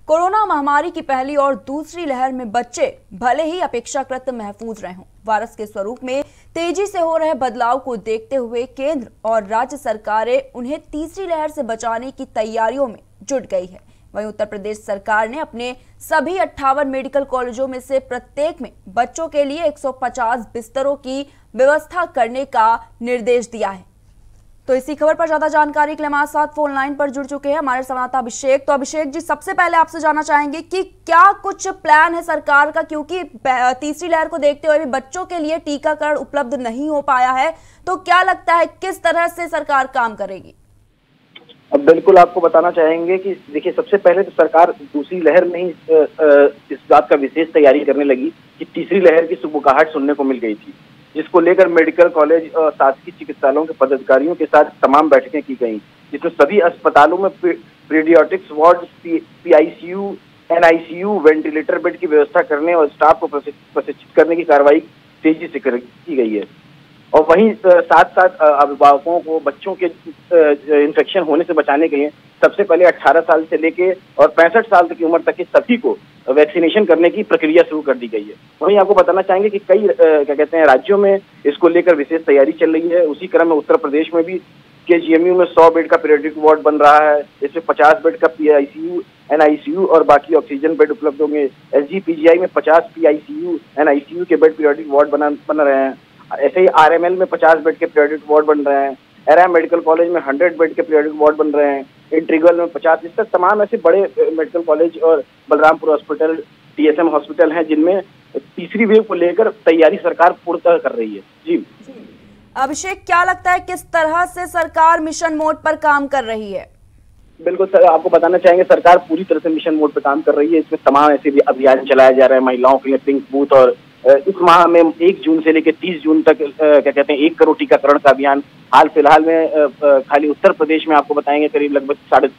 Corona महामारी की पहली और दूसरी लहर में बच्चे भले ही अपेक्षाकृत महफूज रहे हों, वायरस के स्वरूप में तेजी से हो रहे बदलाव को देखते हुए केंद्र और राज्य सरकारें उन्हें तीसरी लहर से बचाने की तैयारियों में जुट गई है। वहीं उत्तर प्रदेश सरकार ने अपने सभी 58 मेडिकल कॉलेजों में से प्रत्येक में बच्चों के लिए 150 बिस्तरों की व्यवस्था करने का निर्देश दिया है। तो इसी खबर पर ज्यादा जानकारी के लिए हमारे साथ फोन लाइन पर जुड़ चुके हैं हमारे संवाददाता अभिषेक। तो अभिषेक जी, सबसे पहले आपसे जानना चाहेंगे कि क्या कुछ प्लान है सरकार का, क्योंकि तीसरी लहर को देखते हुए भी बच्चों के लिए टीकाकरण उपलब्ध नहीं हो पाया है, तो क्या लगता है किस तरह से सरकार काम करेगी? अब बिल्कुल आपको बताना चाहेंगे कि देखिए, सबसे पहले तो सरकार दूसरी लहर में ही इस बात का विशेष तैयारी करने लगी कि तीसरी लहर की सुबुगाहट सुनने को मिल गई थी, जिसको लेकर मेडिकल कॉलेज और शासकीय चिकित्सालयों के पदाधिकारियों के साथ तमाम बैठकें की गई, जिसमें सभी अस्पतालों में paediatrics ward, PICU, NICU, ventilator bed की व्यवस्था करने और स्टाफ को प्रशिक्षित करने की कार्रवाई तेजी से की गई है। और वहीं साथ साथ अभिभावकों को बच्चों के इन्फेक्शन होने से बचाने के लिए सबसे पहले 18 साल से लेके और 65 साल तक की उम्र तक के सभी को वैक्सीनेशन करने की प्रक्रिया शुरू कर दी गई है। वहीं आपको बताना चाहेंगे कि कई क्या कहते हैं राज्यों में इसको लेकर विशेष तैयारी चल रही है। उसी क्रम में उत्तर प्रदेश में भी केजीएमयू में 100 बेड का पीडियाट्रिक वार्ड बन रहा है। इसमें 50 बेड का पीआईसीयू, एनआईसीयू और बाकी ऑक्सीजन बेड उपलब्ध होंगे। एसजीपीजीआई में 50 पीआईसीयू, एनआईसीयू के बेड पीडियाट्रिक वार्ड बन रहे हैं। ऐसे ही आरएमएल में 50 बेड के पीडियाट्रिक वार्ड बन रहे हैं। एरा मेडिकल कॉलेज में 100 बेड के पीडियाट्रिक वार्ड बन रहे हैं। इंटीग्रल में 50। इस तक तमाम ऐसे बड़े मेडिकल कॉलेज और बलरामपुर हॉस्पिटल, टीएसएम हॉस्पिटल हैं जिनमें तीसरी वेव को लेकर तैयारी सरकार पूर्णतः कर रही है। जी अभिषेक, क्या लगता है किस तरह से सरकार मिशन मोड पर काम कर रही है? बिल्कुल सर, आपको बताना चाहेंगे सरकार पूरी तरह से मिशन मोड पर काम कर रही है। इसमें तमाम ऐसे भी अभियान चलाए जा रहे हैं। महिलाओं के लिए पिंक बूथ, और इस माह में 1 जून से लेकर 30 जून तक क्या कहते हैं 1 करोड़ टीकाकरण का अभियान। हाल फिलहाल में खाली उत्तर प्रदेश में आपको बताएंगे करीब लगभग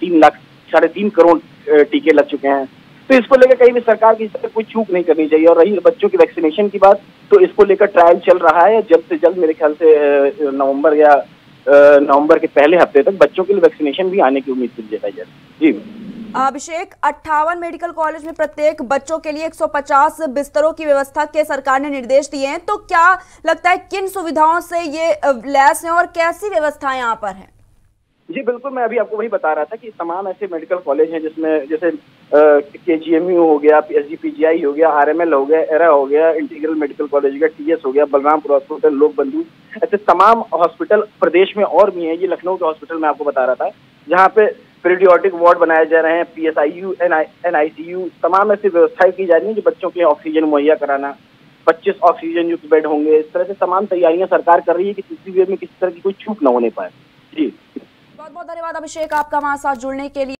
3.5 करोड़ टीके लग चुके हैं। तो इसको लेकर कहीं भी सरकार की कोई चूक नहीं करनी चाहिए। और रही बच्चों की वैक्सीनेशन की बात, तो इसको लेकर ट्रायल चल रहा है। जल्द से जल्द मेरे ख्याल से नवंबर के पहले हफ्ते तक बच्चों के लिए वैक्सीनेशन भी आने की उम्मीद की जताई जा रही है। जी अभिषेक, 58 मेडिकल कॉलेज में प्रत्येक बच्चों के लिए 150 बिस्तरों की व्यवस्था के सरकार ने निर्देश दिए हैं, तो क्या लगता है किन सुविधाओं से ये लैस हैं और कैसी व्यवस्थाएं यहाँ पर हैं? जी बिल्कुल, मैं अभी आपको वही बता रहा था कि तमाम ऐसे मेडिकल कॉलेज हैं जिसमें जैसे केजीएमयू हो गया, एसजीपीजीआई हो गया, आरएमएल हो गया, एरा हो गया, इंटीग्रल मेडिकल कॉलेज हो गया, टीएस हो गया, बलरामपुर हॉस्पिटल, लोक बंधु, ऐसे तमाम हॉस्पिटल प्रदेश में और भी हैं। ये लखनऊ के हॉस्पिटल में आपको बता रहा था, जहाँ पे पीडियाट्रिक वार्ड बनाए जा रहे हैं, पीएसआईयू, एनआईसीयू, तमाम ऐसी व्यवस्थाएं की जा रही हैं जो बच्चों के लिए ऑक्सीजन मुहैया कराना। 25 ऑक्सीजन युक्त बेड होंगे। इस तरह से तमाम तैयारियां सरकार कर रही है कि तीसरी वेव में किसी तरह की कोई चूक न होने पाए। जी बहुत बहुत धन्यवाद अभिषेक, आपका हमारे साथ जुड़ने के लिए।